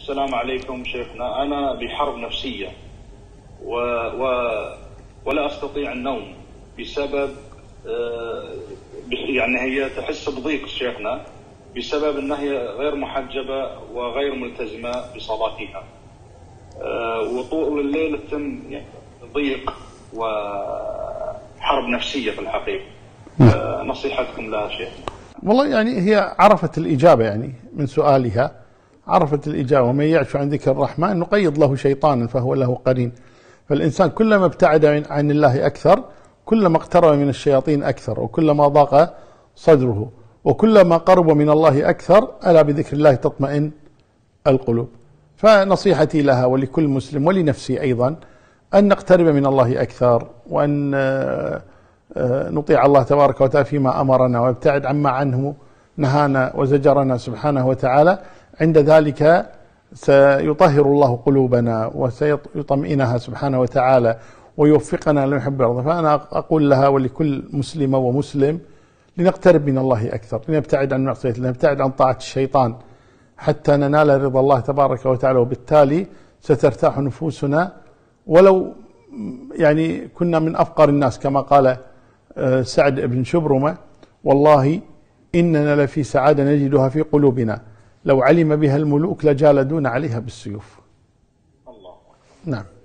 السلام عليكم شيخنا. أنا بحرب نفسية و... و... ولا أستطيع النوم بسبب يعني هي تحس بضيق شيخنا بسبب أنها هي غير محجبة وغير ملتزمة بصلاتها، وطول الليل تم ضيق وحرب نفسية في الحقيقة. نصيحتكم لها شيخنا. والله يعني هي عرفت الإجابة، يعني من سؤالها عرفت الإجابة: ومن يعش عن ذكر الرحمن نقيض له شيطانا فهو له قرين. فالإنسان كلما ابتعد عن الله أكثر كلما اقترب من الشياطين أكثر، وكلما ضاق صدره، وكلما قرب من الله أكثر ألا بذكر الله تطمئن القلوب. فنصيحتي لها ولكل مسلم ولنفسي أيضا أن نقترب من الله أكثر، وأن نطيع الله تبارك وتعالى فيما أمرنا وابتعد عما عنه نهانا وزجرنا سبحانه وتعالى. عند ذلك سيطهر الله قلوبنا وسيطمئنها سبحانه وتعالى ويوفقنا لما يحب ويرضى. فأنا أقول لها ولكل مسلمة ومسلم لنقترب من الله أكثر، لنبتعد عن معصية الله، لنبتعد عن طاعة الشيطان حتى ننال رضا الله تبارك وتعالى، وبالتالي سترتاح نفوسنا ولو يعني كنا من أفقر الناس، كما قال سعد بن شبرمة: والله إننا لفي سعادة نجدها في قلوبنا لو علم بها الملوك لجالدون عليها بالسيوف. الله. نعم.